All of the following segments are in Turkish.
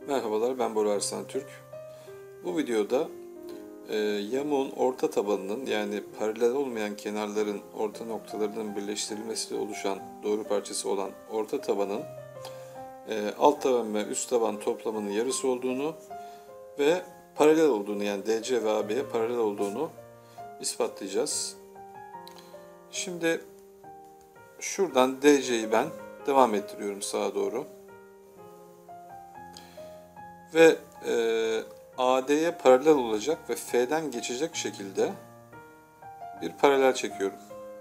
Merhabalar, ben Bora Arslan Türk. Bu videoda yamuğun orta tabanının yani paralel olmayan kenarların orta noktalarının birleştirilmesiyle oluşan doğru parçası olan orta tabanın alt taban ve üst taban toplamının yarısı olduğunu ve paralel olduğunu, yani DC ve AB'ye paralel olduğunu ispatlayacağız. Şimdi şuradan DC'yi ben devam ettiriyorum sağa doğru. Ve AD'ye paralel olacak ve F'den geçecek şekilde bir paralel çekiyorum.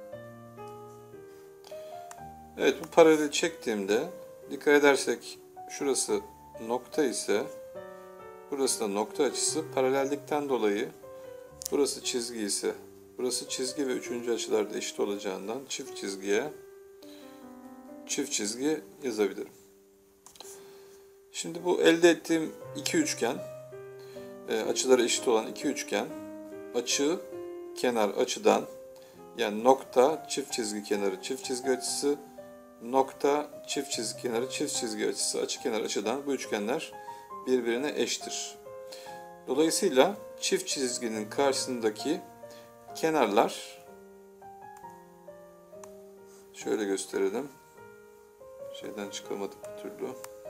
Evet, bu paraleli çektiğimde dikkat edersek şurası nokta ise burası da nokta açısı. Paralellikten dolayı burası çizgi ise burası çizgi ve üçüncü açılarda eşit olacağından çift çizgiye çift çizgi yazabilirim. Şimdi bu elde ettiğim iki üçgen, açıları eşit olan iki üçgen, açı kenar açıdan, yani nokta çift çizgi kenarı çift çizgi açısı, nokta çift çizgi kenarı çift çizgi açısı, açı kenar açıdan bu üçgenler birbirine eşittir. Dolayısıyla çift çizginin karşısındaki kenarlar, şöyle gösterelim, şeyden çıkamadık bir türlü.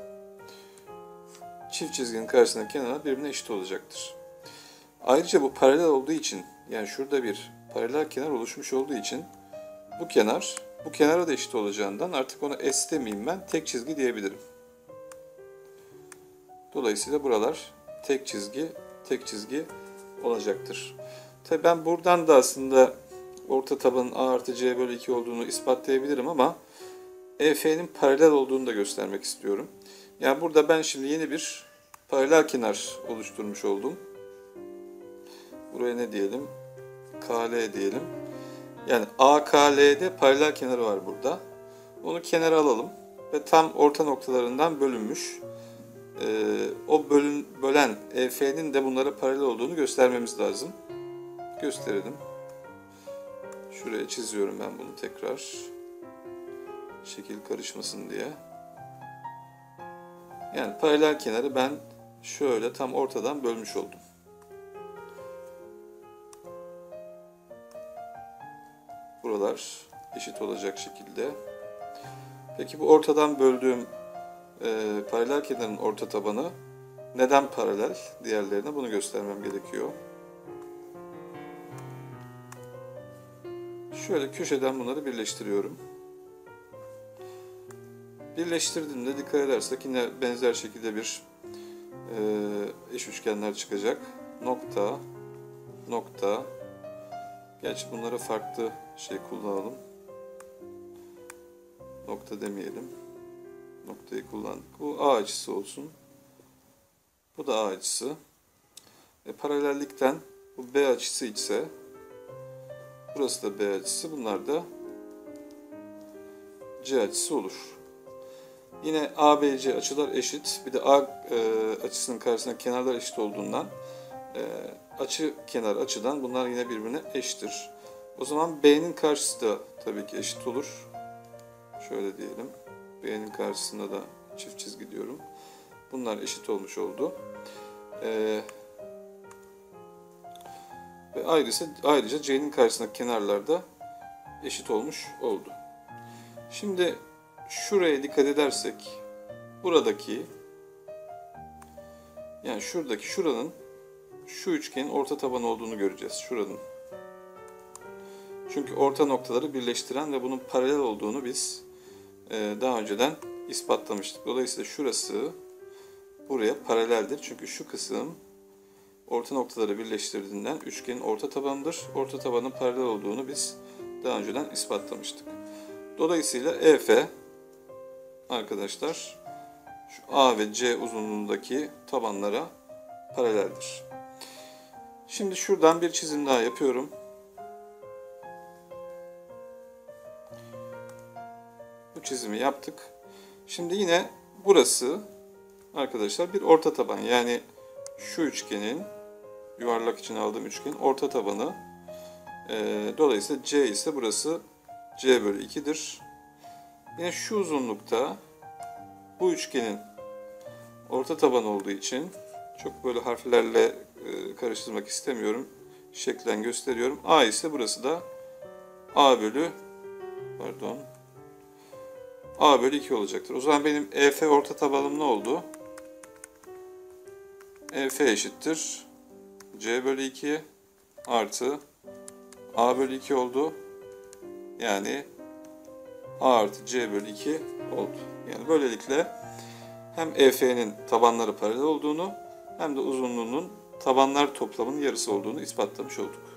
Çift çizginin karşısındaki kenarlar birbirine eşit olacaktır. Ayrıca bu paralel olduğu için, yani şurada bir paralel kenar oluşmuş olduğu için bu kenar bu kenara da eşit olacağından artık ona S demeyeyim, ben tek çizgi diyebilirim. Dolayısıyla buralar tek çizgi olacaktır. Tabii ben buradan da aslında orta tabanın A artı C bölü 2 olduğunu ispatlayabilirim ama EF'nin paralel olduğunu da göstermek istiyorum. Yani burada ben şimdi yeni bir paralel kenar oluşturmuş oldum. Buraya ne diyelim? KL diyelim. Yani AKL'de paralel kenarı var burada. Onu kenara alalım ve tam orta noktalarından bölünmüş. O bölen EF'nin de bunlara paralel olduğunu göstermemiz lazım. Gösterelim. Şuraya çiziyorum ben bunu tekrar. Şekil karışmasın diye. Yani paralel kenarı ben şöyle tam ortadan bölmüş oldum. Buralar eşit olacak şekilde. Peki bu ortadan böldüğüm paralel kenarın orta tabanı neden paralel diğerlerine, bunu göstermem gerekiyor. Şöyle köşeden bunları birleştiriyorum. Birleştirdiğimde dikkat edersek yine benzer şekilde bir eş üçgenler çıkacak. Nokta, nokta. Gerçi bunlara farklı şey kullanalım. Nokta demeyelim. Noktayı kullandık. Bu A açısı olsun. Bu da A açısı. Paralellikten bu B açısı ise burası da B açısı. Bunlar da C açısı olur. Yine ABC açılar eşit. Bir de A açısının karşısında kenarlar eşit olduğundan açı kenar açıdan bunlar yine birbirine eşittir. O zaman B'nin karşısı da tabii ki eşit olur. Şöyle diyelim. B'nin karşısında da çift çizgi diyorum. Bunlar eşit olmuş oldu. Ve ayrıca C'nin karşısındaki kenarlar da eşit olmuş oldu. Şimdi şuraya dikkat edersek buradaki, yani şuranın şu üçgenin orta tabanı olduğunu göreceğiz. Şuranın. Çünkü orta noktaları birleştiren ve bunun paralel olduğunu biz daha önceden ispatlamıştık. Dolayısıyla şurası buraya paraleldir. Çünkü şu kısım orta noktaları birleştirdiğinden üçgenin orta tabanıdır. Orta tabanın paralel olduğunu biz daha önceden ispatlamıştık. Dolayısıyla EF arkadaşlar şu A ve C uzunluğundaki tabanlara paraleldir. Şimdi şuradan bir çizim daha yapıyorum. Bu çizimi yaptık. Şimdi yine burası arkadaşlar bir orta taban. Yani şu üçgenin, yuvarlak için aldığım üçgenin orta tabanı. Dolayısıyla C ise burası C bölü 2'dir. Yine şu uzunlukta bu üçgenin orta taban olduğu için çok böyle harflerle karıştırmak istemiyorum. Şeklen gösteriyorum. A ise burası da A bölü 2 olacaktır. O zaman benim EF orta tabanım ne oldu? EF eşittir C bölü 2 artı A bölü 2 oldu. Yani A artı C bölü 2 oldu. Yani böylelikle hem EF'nin tabanları paralel olduğunu hem de uzunluğunun tabanlar toplamının yarısı olduğunu ispatlamış olduk.